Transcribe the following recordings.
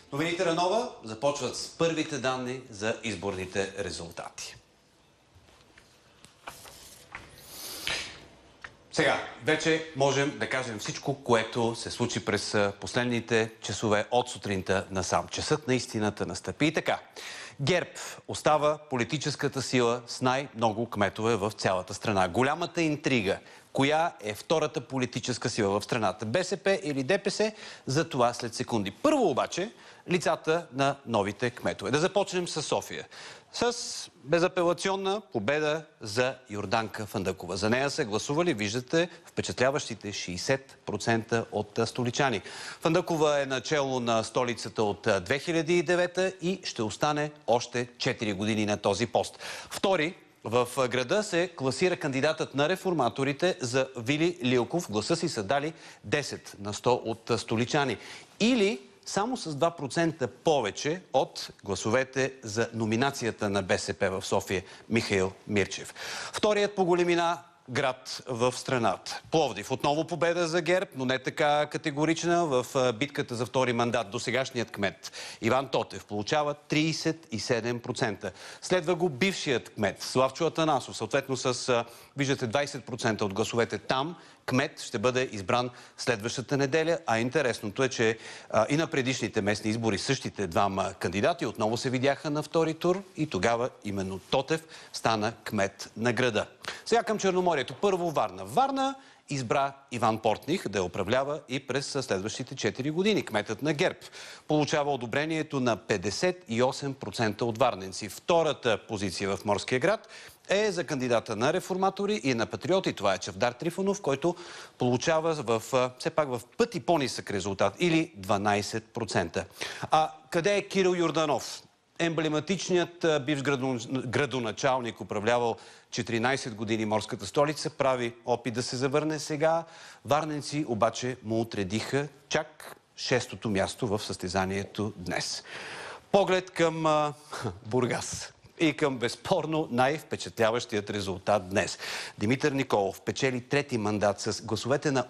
Новините на Нова започват с първите данни за изборните резултати. Сега, вече можем да кажем всичко, което се случи през последните часове от сутринта насам. Часът на истината настъпи и така. ГЕРБ остава политическата сила с най-много кметове в цялата страна. Голямата интрига. Коя е втората политическа сила в страната? БСП или ДПС? За това след секунди. Първо обаче лицата на новите кметове. Да започнем с София. С безапелационна победа за Йорданка Фандъкова. За нея са гласували, виждате, впечатляващите 60% от столичани. Фандъкова е начело на столицата от 2009 и ще остане още 4 години на този пост. Втори в града се класира кандидатът на реформаторите за Вили Лилков. Гласа си са дали 10 на 100 от столичани. Или само с 2% повече от гласовете за номинацията на БСП в София Михаил Мирчев. Вторият по големина град в страната. Пловдив. Отново победа за ГЕРБ, но не така категорична в битката за втори мандат. Досегашният кмет Иван Тотев получава 37%. Следва го бившият кмет Славчо Атанасов, съответно с, виждате, 20% от гласовете там. Кмет ще бъде избран следващата неделя, а интересното е, че и на предишните местни избори същите двама кандидати отново се видяха на втори тур и тогава именно Тотев стана кмет на града. Сега към Черноморието. Първо Варна. Варна избра Иван Портних да я управлява и през следващите 4 години. Кметът на ГЕРБ получава одобрението на 58% от варненци. Втората позиция в Морския град е за кандидата на реформатори и на патриоти. Това е Чавдар Трифонов, който получава все пак в пъти по-нисък резултат, или 12%. А къде е Кирил Йорданов? Емблематичният бивш градоначалник, управлявал 14 години морската столица, прави опит да се завърне сега. Варненци обаче му отредиха чак 6-то място в състезанието днес. Поглед към Бургас и към безспорно най-впечатляващият резултат днес. Димитър Николов печели трети мандат с гласовете на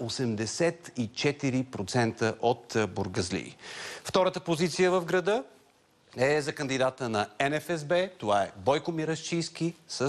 84% от бургазлии. Втората позиция в града е за кандидата на НФСБ. Това е Бойко Мирашчийски с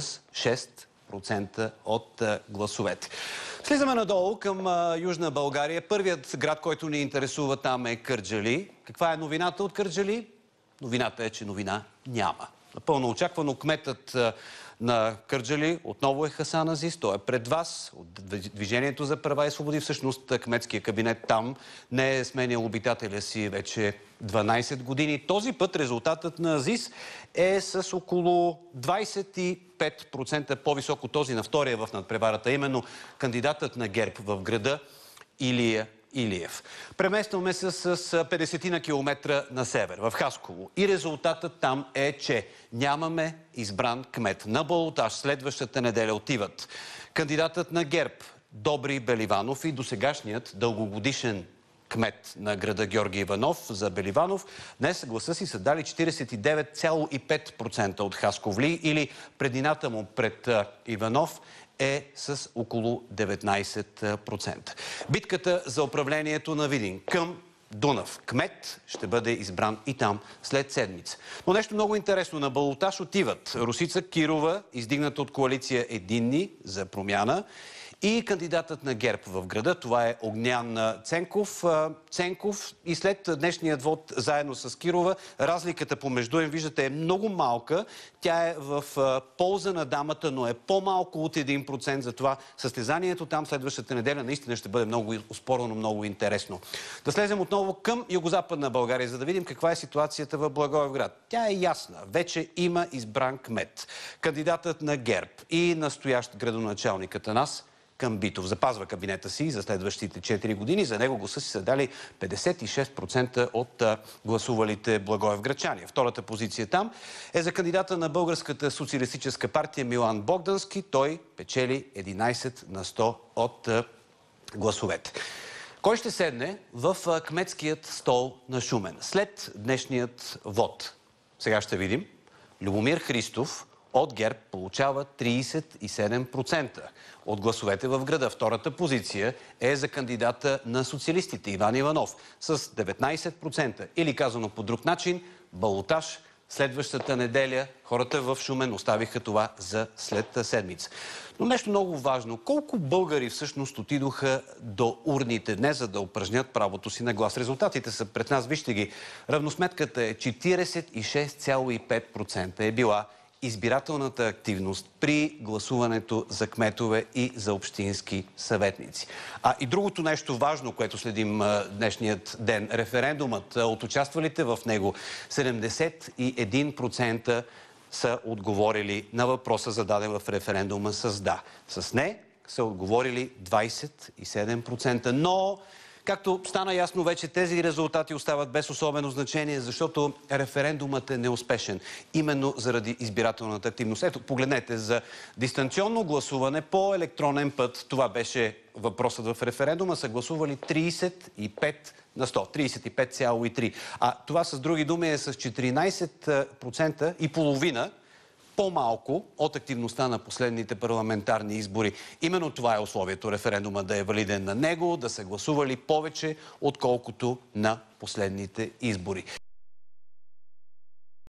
6% от гласовете. Слизаме надолу към Южна България. Първият град, който ни интересува там е Кърджали. Каква е новината от Кърджали? Новината е, че новина няма. Напълно очаквано кметът на Кърджали отново е Хасан Азис. Той е пред вас от Движението за права и свободи. Всъщност кметския кабинет там не е сменял обитателя си вече 12 години. Този път резултатът на Азис е с около 25% по-висок от този на втория в надпреварата. Именно кандидатът на ГЕРБ в града Илия Илиев. Преместваме се с 50 на километра на север, в Хасково. И резултатът там е, че нямаме избран кмет. На балотаж следващата неделя отиват кандидатът на ГЕРБ Добри Беливанов и досегашният дългогодишен кмет на града Георги Иванов за Беливанов. Днес гласа си са дали 49,5% от хасковли, или предината му пред Иванов е с около 19%. Битката за управлението на Видин към Дунав. Кмет ще бъде избран и там след седмица. Но нещо много интересно. На балотаж отиват Росица Кирова, издигната от коалиция Единни за промяна, и кандидатът на ГЕРБ в града. Това е Огнян Ценков. Ценков и след днешният вод заедно с Кирова, разликата помежду им, виждате, е много малка. Тя е в полза на дамата, но е по-малко от 1%. Затова състезанието там следващата неделя наистина ще бъде много успорено, много интересно. Да слезем отново към югозападна България, за да видим каква е ситуацията в Благоевград. Тя е ясна. Вече има избран кмет. Кандидатът на ГЕРБ и настоящ градоначалник Атанас Камбитов запазва кабинета си за следващите 4 години. За него гласа си са дали 56% от гласувалите благоевградчани. Втората позиция там е за кандидата на Българската социалистическа партия Милан Богдански. Той печели 11 на 100 от гласовете. Кой ще седне в кметският стол на Шумен след днешният вод? Сега ще видим. Любомир Христов от ГЕРБ получава 37% от гласовете в града. Втората позиция е за кандидата на социалистите Иван Иванов с 19%. Или казано по друг начин, балотаж. Следващата неделя хората в Шумен оставиха това за след седмица. Но нещо много важно. Колко българи всъщност отидоха до урните днес, за да упражнят правото си на глас? Резултатите са пред нас. Вижте ги. Равносметката е 46,5% е била избирателната активност при гласуването за кметове и за общински съветници. И другото нещо важно, което следим днешният ден, референдумът. От участвалите в него 71% са отговорили на въпроса, зададен в референдума с да. С не са отговорили 27%. Но както стана ясно вече, тези резултати остават без особено значение, защото референдумът е неуспешен. Именно заради избирателната активност. Ето, погледнете, за дистанционно гласуване по електронен път, това беше въпросът в референдума, са гласували 35 на 100, 35,3. Това с други думи е с 14% и половина по-малко от активността на последните парламентарни избори. Именно това е условието референдума да е валиден на него, да са гласували повече, отколкото на последните избори.